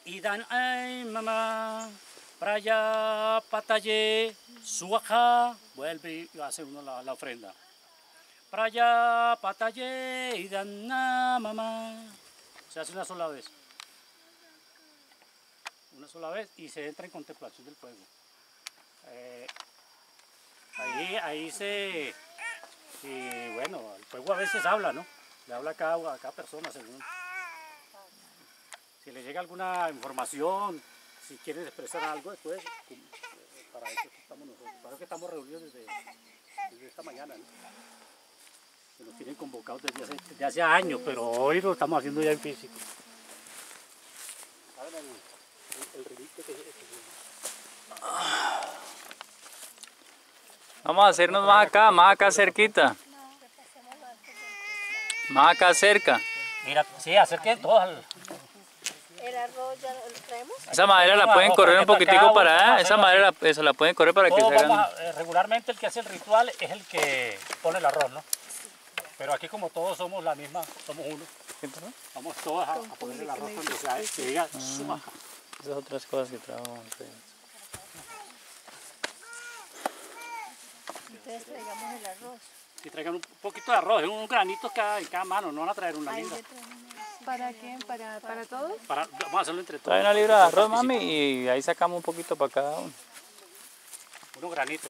y dan ay mamá, para allá, pataye, suaja, vuelve y hace uno la ofrenda. Para allá, pataye, y dan mamá. Se hace una sola vez. Una sola vez y se entra en contemplación del fuego. Ahí se... Y bueno, el fuego a veces habla, ¿no? Le habla a cada persona según. Si le llega alguna información, si quieren expresar algo después, para eso estamos nosotros. Para eso que estamos reunidos desde esta mañana, ¿no? Que nos tienen convocados desde hace años, pero hoy lo estamos haciendo ya en físico. ¿Saben el ridículo que Vamos a hacernos más acá cerquita. Más acá cerca. Mira, sí, acerquen todos al... ¿El arroz ya lo traemos? Esa madera la pueden correr un poquitico para allá. Esa madera eso la pueden correr para que se hagan. Regularmente el que hace el ritual es el que pone el arroz, ¿no? Pero aquí como todos somos la misma, somos uno. Vamos todos a poner el arroz cuando se diga suma. Esas otras cosas que trabajan. Entonces traigamos el arroz. Si traigan un poquito de arroz, un granito en cada mano, no van a traer una linda. ¿Para qué? ¿Para todos? Vamos a hacerlo entre todos. Trae una libra de arroz, mami, y ahí sacamos un poquito para cada uno. Unos granitos.